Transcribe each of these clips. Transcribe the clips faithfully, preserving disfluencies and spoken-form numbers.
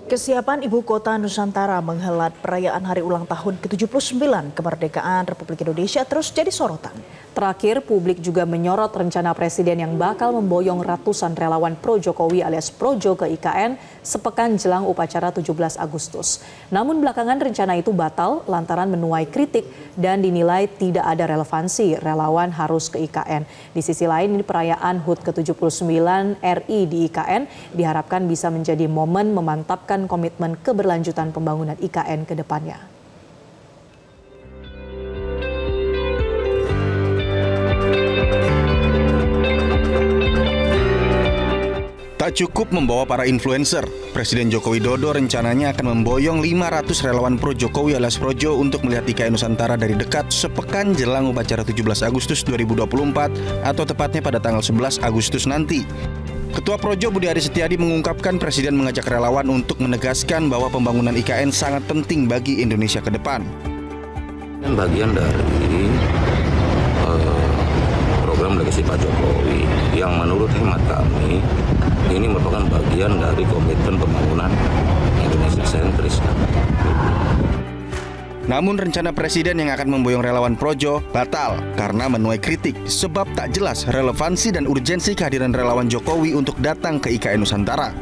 Kesiapan Ibu Kota Nusantara menghelat perayaan hari ulang tahun ke tujuh puluh sembilan kemerdekaan Republik Indonesia terus jadi sorotan. Terakhir, publik juga menyorot rencana Presiden yang bakal memboyong ratusan relawan pro-Jokowi alias Projo ke I K N sepekan jelang upacara tujuh belas Agustus. Namun belakangan rencana itu batal lantaran menuai kritik dan dinilai tidak ada relevansi relawan harus ke I K N. Di sisi lain, ini perayaan H U T ke tujuh puluh sembilan R I di I K N diharapkan bisa menjadi momen memantapkan komitmen keberlanjutan pembangunan I K N ke depannya. Tak cukup membawa para influencer, Presiden Joko Widodo rencananya akan memboyong lima ratus relawan pro Jokowi alias Projo untuk melihat I K N Nusantara dari dekat sepekan jelang upacara tujuh belas Agustus dua ribu dua puluh empat atau tepatnya pada tanggal sebelas Agustus nanti. Ketua Projo Budi Aris Setiadi mengungkapkan Presiden mengajak relawan untuk menegaskan bahwa pembangunan I K N sangat penting bagi Indonesia ke depan. Bagian dari uh, program legasi Pak Jokowi yang menurut hemat kami ini merupakan bagian dari komitmen pembangunan Indonesia sentris. Namun rencana Presiden yang akan memboyong relawan Projo batal karena menuai kritik sebab tak jelas relevansi dan urgensi kehadiran relawan Jokowi untuk datang ke I K N Nusantara.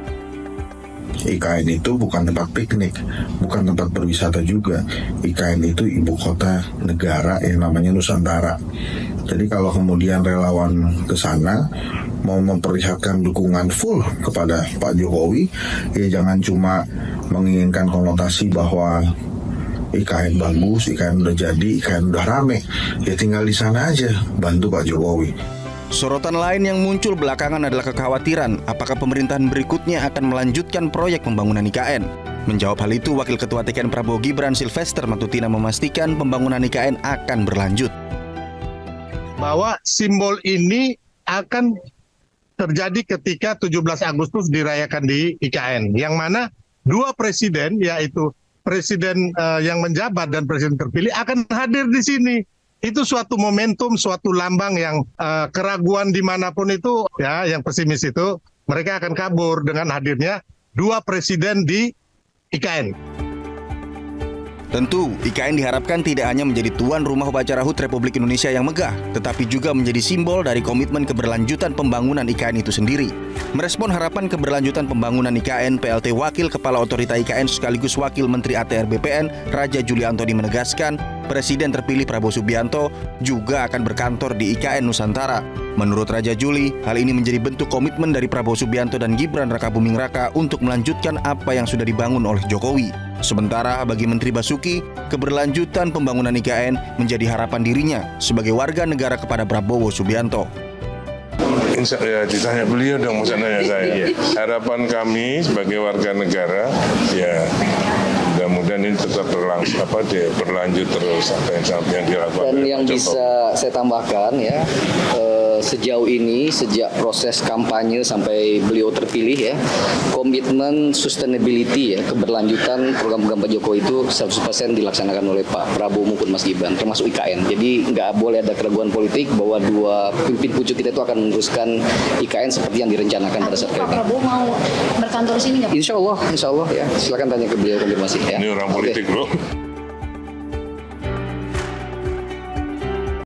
I K N itu bukan tempat piknik, bukan tempat berwisata juga. I K N itu ibu kota negara yang namanya Nusantara. Jadi kalau kemudian relawan ke sana mau memperlihatkan dukungan full kepada Pak Jokowi, ya jangan cuma menginginkan konotasi bahwa I K N bagus, I K N udah jadi, I K N udah rame. Ya tinggal di sana aja, bantu Pak Jokowi. Sorotan lain yang muncul belakangan adalah kekhawatiran apakah pemerintahan berikutnya akan melanjutkan proyek pembangunan I K N. Menjawab hal itu, Wakil Ketua T K N Prabowo Gibran Silvester Matutina memastikan pembangunan I K N akan berlanjut. Bahwa simbol ini akan terjadi ketika tujuh belas Agustus dirayakan di I K N. Yang mana dua presiden, yaitu presiden uh, yang menjabat dan presiden terpilih akan hadir di sini. Itu suatu momentum, suatu lambang yang uh, keraguan dimanapun itu, ya, yang pesimis itu, mereka akan kabur dengan hadirnya dua presiden di I K N. Tentu, I K N diharapkan tidak hanya menjadi tuan rumah upacara H U T Republik Indonesia yang megah, tetapi juga menjadi simbol dari komitmen keberlanjutan pembangunan I K N itu sendiri. Merespon harapan keberlanjutan pembangunan I K N, P L T Wakil Kepala Otorita I K N sekaligus Wakil Menteri A T R B P N, Raja Juli Antoni menegaskan, Presiden terpilih Prabowo Subianto juga akan berkantor di I K N Nusantara. Menurut Raja Juli, hal ini menjadi bentuk komitmen dari Prabowo Subianto dan Gibran Rakabuming Raka untuk melanjutkan apa yang sudah dibangun oleh Jokowi. Sementara bagi Menteri Basuki, keberlanjutan pembangunan I K N menjadi harapan dirinya sebagai warga negara kepada Prabowo Subianto. Insya ya, ditanya beliau dong, masa nanya saya. Harapan kami sebagai warga negara, ya mudah-mudahan ini tetap berlangsung, apa dia berlanjut terus apa yang, yang dilakukan. Dan yang Jokowi. Bisa saya tambahkan ya, eh, sejauh ini sejak proses kampanye sampai beliau terpilih ya, komitmen sustainability ya, keberlanjutan program-program Pak Jokowi itu seratus persen dilaksanakan oleh Pak Prabowo maupun Mas Gibran, termasuk I K N. Jadi nggak boleh ada keraguan politik bahwa dua pimpin pucuk kita itu akan meneruskan I K N seperti yang direncanakan pada saat Pak Prabowo mau berkantor sini nggak? Insya Allah, Insya Allah ya. Silakan tanya ke beliau konfirmasi ya. Ini orang politik, okay. Bro.